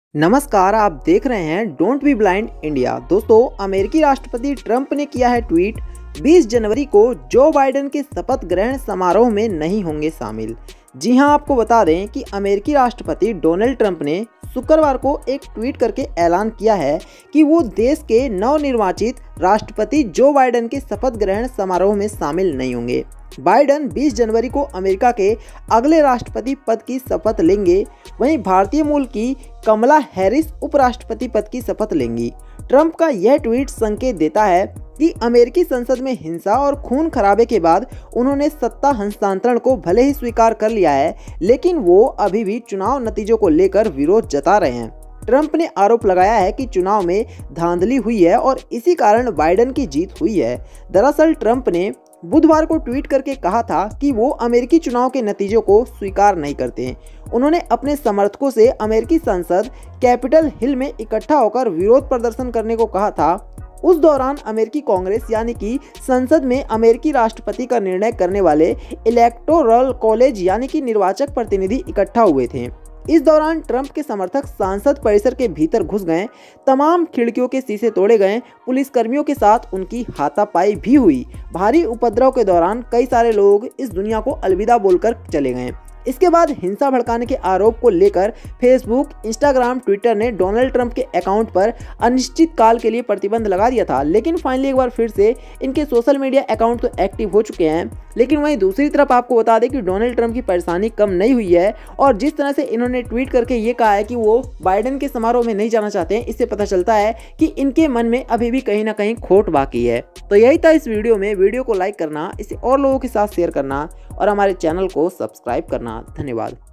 नमस्कार, आप देख रहे हैं डोंट बी ब्लाइंड इंडिया। दोस्तों, अमेरिकी राष्ट्रपति ट्रंप ने किया है ट्वीट, 20 जनवरी को जो बाइडेन के शपथ ग्रहण समारोह में नहीं होंगे शामिल। जी हां, आपको बता दें कि अमेरिकी राष्ट्रपति डोनाल्ड ट्रंप ने शुक्रवार को एक ट्वीट करके ऐलान किया है कि वो देश के नवनिर्वाचित राष्ट्रपति जो बाइडेन के शपथ ग्रहण समारोह में शामिल नहीं होंगे। बाइडेन 20 जनवरी को अमेरिका के अगले राष्ट्रपति पद की शपथ लेंगे। वहीं भारतीय मूल की कमला हैरिस उपराष्ट्रपति पद की शपथ लेंगी। ट्रंप का यह ट्वीट संकेत देता है कि अमेरिकी संसद में हिंसा और खून खराबे के बाद उन्होंने सत्ता हस्तांतरण को भले ही स्वीकार कर लिया है, लेकिन वो अभी भी चुनाव नतीजों को लेकर विरोध जता रहे हैं। ट्रंप ने आरोप लगाया है कि चुनाव में धांधली हुई है और इसी कारण बाइडेन की जीत हुई है। दरअसल ट्रंप ने बुधवार को ट्वीट करके कहा था कि वो अमेरिकी चुनाव के नतीजों को स्वीकार नहीं करते हैं। उन्होंने अपने समर्थकों से अमेरिकी संसद कैपिटल हिल में इकट्ठा होकर विरोध प्रदर्शन करने को कहा था। उस दौरान अमेरिकी कांग्रेस यानी कि संसद में अमेरिकी राष्ट्रपति का निर्णय करने वाले इलेक्टोरल कॉलेज यानी कि निर्वाचक प्रतिनिधि इकट्ठा हुए थे। इस दौरान ट्रंप के समर्थक संसद परिसर के भीतर घुस गए, तमाम खिड़कियों के शीशे तोड़े गए, पुलिसकर्मियों के साथ उनकी हाथापाई भी हुई। भारी उपद्रव के दौरान कई सारे लोग इस दुनिया को अलविदा बोलकर चले गए। इसके बाद हिंसा भड़काने के आरोप को लेकर फेसबुक, इंस्टाग्राम, ट्विटर ने डोनाल्ड ट्रंप के अकाउंट पर अनिश्चित काल के लिए प्रतिबंध लगा दिया था, लेकिन फाइनली एक बार फिर से इनके सोशल मीडिया अकाउंट तो एक्टिव हो चुके हैं। लेकिन वहीं दूसरी तरफ आपको बता दें कि डोनाल्ड ट्रंप की परेशानी कम नहीं हुई है और जिस तरह से इन्होंने ट्वीट करके ये कहा है कि वो बाइडेन के समारोह में नहीं जाना चाहते हैं, इससे पता चलता है कि इनके मन में अभी भी कहीं ना कहीं खोट बाकी है। तो यही था इस वीडियो में। वीडियो को लाइक करना, इसे और लोगों के साथ शेयर करना और हमारे चैनल को सब्सक्राइब करना। धन्यवाद।